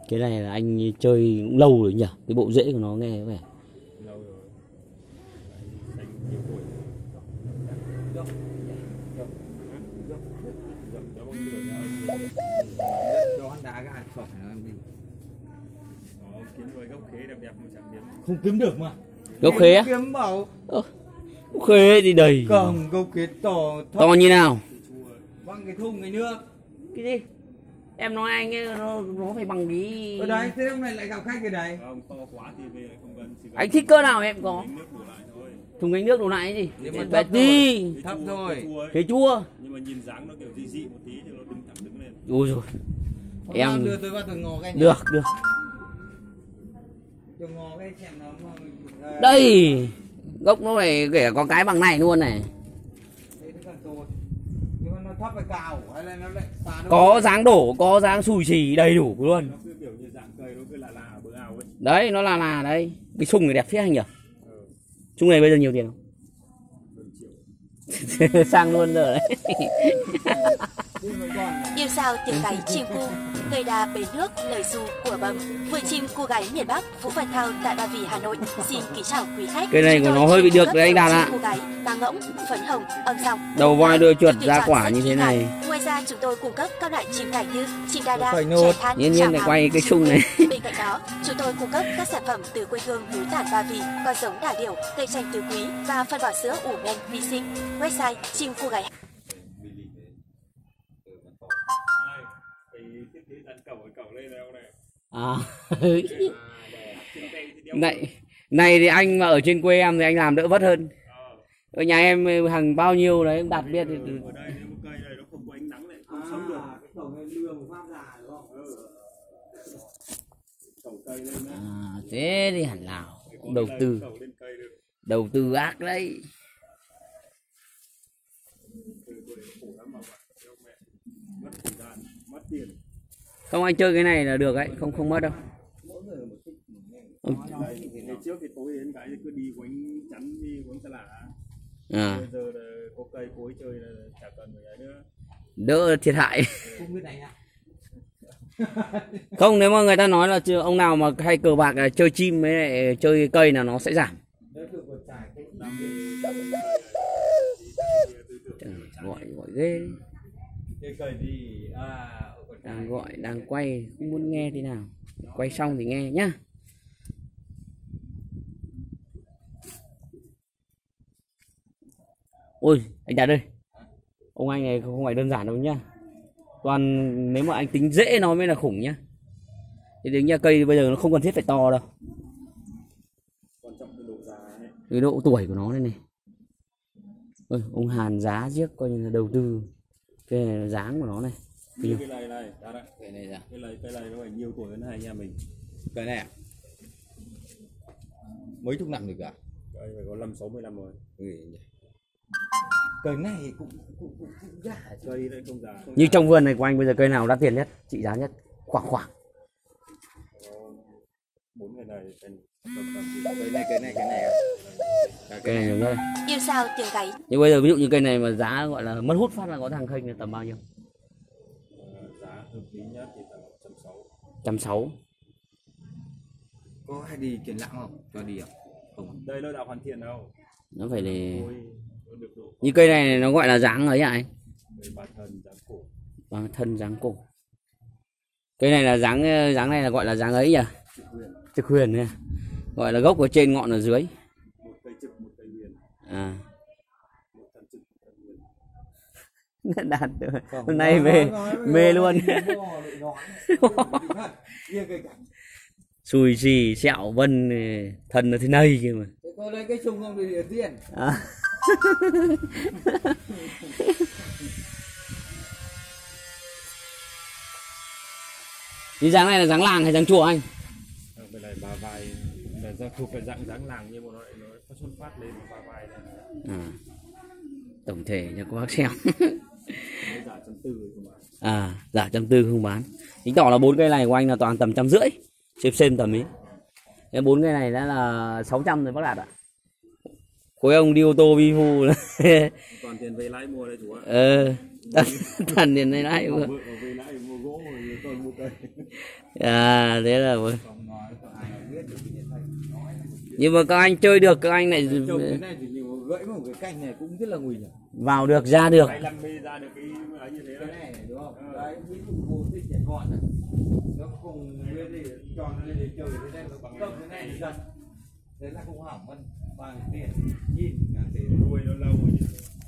Cái này là anh chơi cũng lâu rồi nhỉ? Cái bộ rễ của nó nghe có vẻ lâu rồi. Anh nhiều tuổi. Kiếm đôi gốc khế đẹp đẹp một chẳng điểm. Không kiếm được mà. gốc khế á? Kiếm bảo Gốc khế thì đầy. cầm gốc khế To như nào? bằng cái thùng cái nước. Cái gì? Em nói anh ấy, nó phải bằng cái... Ở đấy, thế hôm nay lại gặp khách cái đấy. Không, to quá thì về lại không cần. Anh thích cỡ nào em có? Nước đổ lại thôi. Thùng gánh nước đồ lại cái gì? Nhưng mà Bé tí. thấp thôi. Khế chua. Nhưng mà nhìn dáng nó kiểu dị dị một tí thì nó đứng thẳng đứng lên. Ui rồi. Em đưa tôi vào tôi ngò cái. được. Tôi ngò cái xem nó Đây. Gốc nó phải kể có cái bằng này luôn này. Nhưng mà nó thấp hay cao hay là nó lại xa đâu? Có dáng đổ, có dáng xùi xì đầy đủ luôn. Nó cứ kiểu như dạng cây nó cứ lạ lạ bờ ao ấy. Đấy, nó là đấy. Cái sung này đẹp phết anh nhỉ? Sung này bây giờ nhiều tiền không? Sang luôn rồi đấy. Yêu sao tiếng gáy chim cu, cây đà bể nước lời ru của bầm. Vườn chim cô gái miền Bắc, Vũ Văn Thao tại Ba Vì, Hà Nội. Xin kính chào quý khách. Cây này của nó hơi bị được đấy anh Đạt ạ. Cô gái ba ngỗng, phấn hồng, âm dòng. Đầu voi đuôi chuột ra quả như thế này. Ngoài ra chúng tôi cung cấp các loại chim cảnh như chim đa đa, Phải trẻ nốt. than, Nhiên chào này áo, quay cái sung này. Bên cạnh đó, chúng tôi cung cấp các sản phẩm từ quê hương núi Tản Ba Vì, con giống đà điểu, cây chanh tứ quý và phân bón sữa ủ men vi sinh. Website chim cô gái. À. Này thì anh mà ở trên quê em thì anh làm đỡ vất hơn. Ở nhà em hàng bao nhiêu đấy em đặt biết thì... Ở đây một cây này nó không có ánh nắng này, không sống được. Cái tổng này đưa một phát già đúng không? Trồng cây lên đấy. À, thế thì hẳn nào cũng đầu tư ác đấy. Mất tiền. Không, anh chơi cái này là được đấy, không mất đâu. Ngày trước thì tối đến cái cứ đi quánh chắn đi quánh xa lạ. À. Bây giờ là có cây cối chơi là chả cần phải ấy nữa. Đỡ thiệt hại. Không biết đánh ạ. Không, nếu mà người ta nói là ông nào mà hay cờ bạc là chơi chim với lại chơi cây là nó sẽ giảm. Gọi ghê. Cái cây gì Đang gọi, đang quay, không muốn nghe thế nào. Quay xong thì nghe nhá. Ôi, anh Đạt ơi. Ông anh này không phải đơn giản đâu nhá. Toàn nếu mà anh tính dễ nó mới là khủng nhá. Thì đứng nha, cây bây giờ nó không cần thiết phải to đâu. Quan trọng cái độ già ấy. Cái độ tuổi của nó đây này. Ôi, ông Hàn giá giếc coi như là đầu tư. Cái này là dáng của nó này. Cái này này, cái này ra. Cái này nó phải nhiều tuổi hơn hai anh em mình. Cái này à? Mấy chục năm được cả? Cái phải có 50-60 năm rồi. Cây này cũng già. Cây đấy không già. Như trong vườn này của anh bây giờ cây nào đắt tiền nhất, trị giá nhất? Khoảng. 4 cái này Cây này à? Cây này được đấy. Yêu sao tiếng gáy. Nhưng bây giờ ví dụ như cây này mà giá gọi là mất hút phát là có thằng khênh là tầm bao nhiêu? Giá hợp lý nhất thì tầm 160. 160. Có hay đi triển lãm không? Cho đi à? Không. Đây nó đã hoàn thiện đâu. Nó phải để... Được độ. Như cây này nó gọi là dáng ấy à anh? Bản thân dáng cổ. Bản thân dáng cổ. Cây này là dáng này là gọi là dáng ấy nhỉ? Trực huyền này. Gọi là gốc ở trên ngọn ở dưới. Một cây trực, một cây huyền. À. Một thân trực, một thân huyền. Đạt được. Hôm nay về mê luôn. Xùi xì sẹo vân thân nó thế này kia mà. Có lấy cái chung không thì tiền. À. Cái dáng này là dáng làng hay dáng chùa anh? Bên này ba vai là thuộc về dáng làng nhưng mà nó có xuất phát lên ba vai này. À. Tổng thể cho có bác xem. Giả 140 không bán. À, giả 140 không bán. Chứng tỏ là 4 cây này của anh là toàn tầm 150. Xem tầm ý. Cái 4 cây này đã là 600 rồi bác Đạt ạ. Khối ông đi ô tô vi vu. Toàn tiền về lái mua đây chú ạ. Thần điện này lại Vợ về lại mua gỗ rồi tôi mua cây. à thế là Không nói có ai biết được cái này. Nói là nhưng mà các anh chơi được, các anh lại trồng cái này thì nhiều gãy một cái cành này cũng rất là nguy hiểm. vào được ra được. Phải làm mê ra được cái ấy như thế Cái đấy. này đúng không? Đấy, ví dụ cô thích trẻ con này. Nó cùng nguyên thì tròn nó lên để chơi thế này nó bằng công thế này thì giật. Thế là cũng hỏng mất bằng tiền. Nhìn là thế Nuôi nó lâu rồi.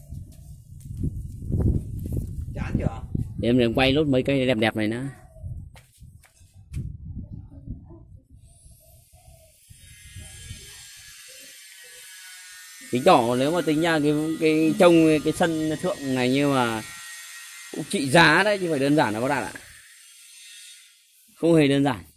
chán chưa? Em quay nốt mấy cây đẹp đẹp này nữa. Tính tỏ nếu mà tính ra cái trông cái sân thượng này như mà cũng trị giá đấy chứ phải đơn giản đâu bác Đạt ạ. Không hề đơn giản.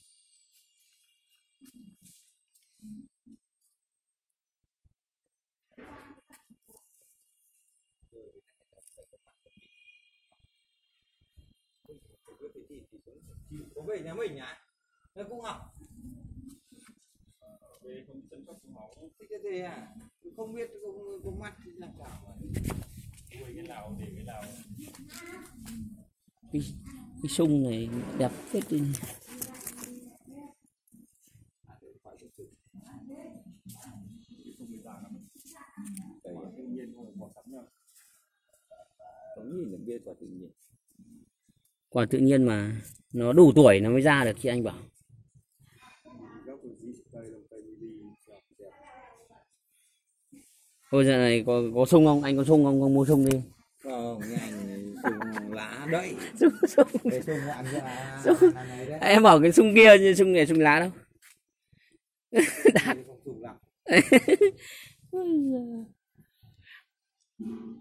Có về nhà mình nhá. Nó cũng hỏng. Về không chăm sóc cũng hỏng. Thế cái gì à? Không biết có mắt thì làm sao mà. Nuôi cái nào để cái nào. Cái sung này đẹp phết đi. Tự nhiên không bỏ sắm nhau. Không nhìn được biết quả tự nhiên. Quả tự nhiên mà nó đủ tuổi nó mới ra được chị anh bảo. Gốc của gì cây đồng cây gì đẹp. Thôi giờ này có sung không? Anh có sung không? Không mua sung đi. Không, nghe anh sung lá đậy. Sung. Cái sung ăn ra này đấy. Em bảo cái sung kia như sung này sung lá đâu. Không sung lắm.